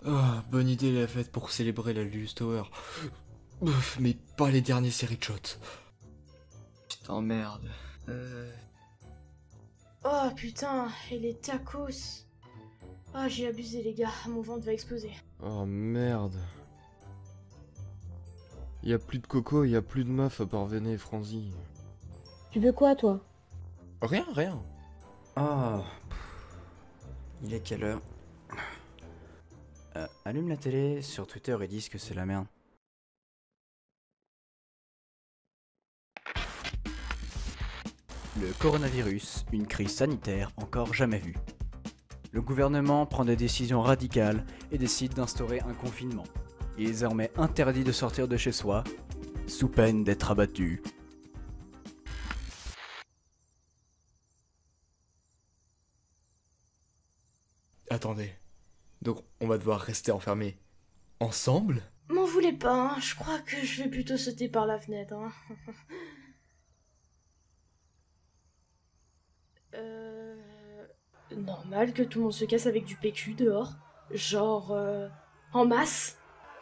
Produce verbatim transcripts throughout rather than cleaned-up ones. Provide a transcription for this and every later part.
Ah, bonne idée la fête pour célébrer la Lulu's Tower. Ouf, mais pas les derniers séries de shots. Putain, merde. Euh... Oh putain, et les tacos. Ah, j'ai abusé les gars, mon ventre va exploser. Oh merde. Y a plus de coco, y a plus de meufs à part Véné et Franzy. Tu veux quoi, toi? Rien, rien. Oh. Il est quelle heure? Euh, allume la télé, sur Twitter ils disent que c'est la merde. Le coronavirus, une crise sanitaire encore jamais vue. Le gouvernement prend des décisions radicales et décide d'instaurer un confinement. Il est désormais interdit de sortir de chez soi, sous peine d'être abattu. Attendez. Donc on va devoir rester enfermés ensemble? M'en voulez pas, hein, je crois que je vais plutôt sauter par la fenêtre. Hein. euh... Normal que tout le monde se casse avec du P Q dehors. Genre... Euh, en masse.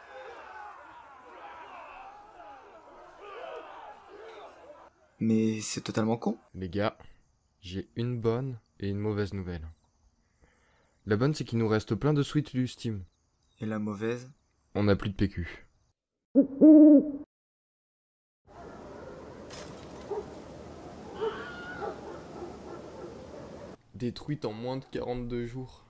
Mais c'est totalement con. Les gars, j'ai une bonne et une mauvaise nouvelle. La bonne, c'est qu'il nous reste plein de suites du Steam. Et la mauvaise? On n'a plus de P Q. Détruite en moins de quarante-deux jours.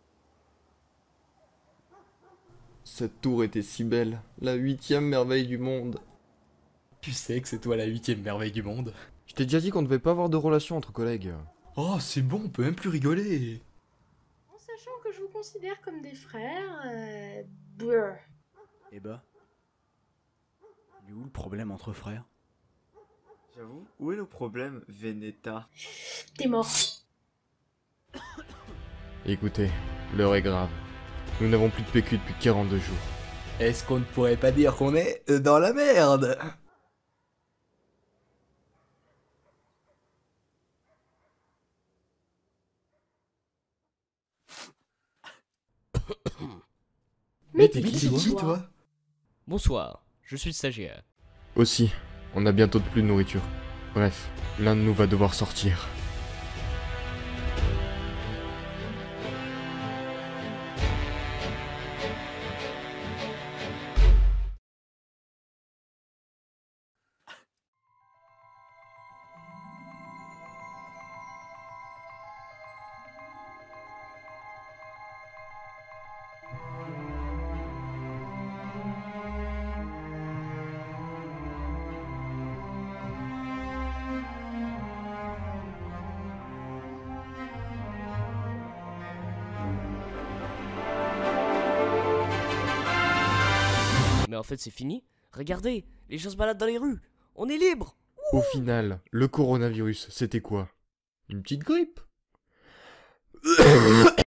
Cette tour était si belle, la huitième merveille du monde. Tu sais que c'est toi la huitième merveille du monde. Je t'ai déjà dit qu'on devait pas avoir de relation entre collègues. Oh, c'est bon, on peut même plus rigoler. En sachant que je vous considère comme des frères... Euh... Brr. Eh bah. Il est où le problème entre frères? J'avoue, où est le problème, Veneta? T'es mort. Écoutez, l'heure est grave. Nous n'avons plus de P Q depuis quarante-deux jours. Est-ce qu'on ne pourrait pas dire qu'on est dans la merde? Mais t'es t'es qui, qui, toi, toi? Bonsoir, je suis le stagiaire. Aussi, on a bientôt plus de nourriture. Bref, l'un de nous va devoir sortir. Mais en fait, c'est fini. Regardez, les gens se baladent dans les rues. On est libre. Au final, le coronavirus, c'était quoi? Une petite grippe?